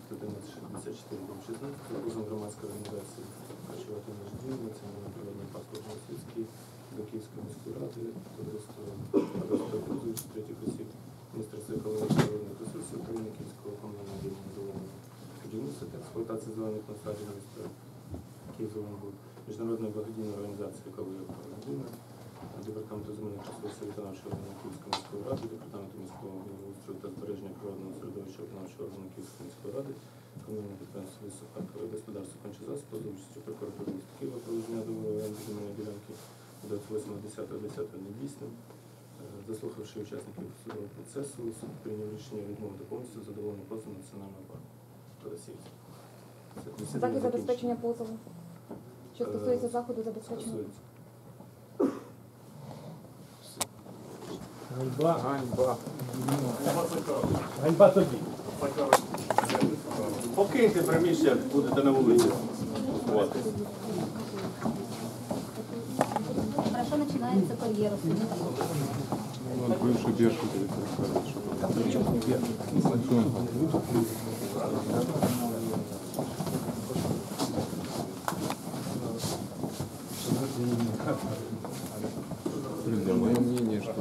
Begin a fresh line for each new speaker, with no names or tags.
1164/16 позовом громадської організації «Харчувати наш дім», Національний природний парк Світський, до Київської міської ради, товариство «Грузович», третіх осіб, Міністерства екології та природних ресурсів України, Київського комунального відділення зеленого будівництва та експлуатації зелених насаджень міста Київ-Зеленбуд, Міжнародної благодійної організації «Екологія та родина», Департаменту земельних ресурсів виконавчого органу Київської міської ради, Департаменту міського благоустрою та збереження природного середовища виконавчого органу Київської міської ради, комунальне підприємство «Лісопаркове господарство «Кончезаспо» за участю прокуратури міста Києва про визнання договору оренди земельної ділянки 28.10.10 недійсним. Заслухавши учасників судового процесу, суд прийняв рішення відмовити повністю задоволення позову Національного парку Російського.
Захід забезпечення позову. Що стосується заходу забезпечення?
Ганьба, ганьба. Ганьба тобі.
Покиньте приміщення, будете на вулиці.
Хорошо начинается карьера.
Вот бывший бешеный.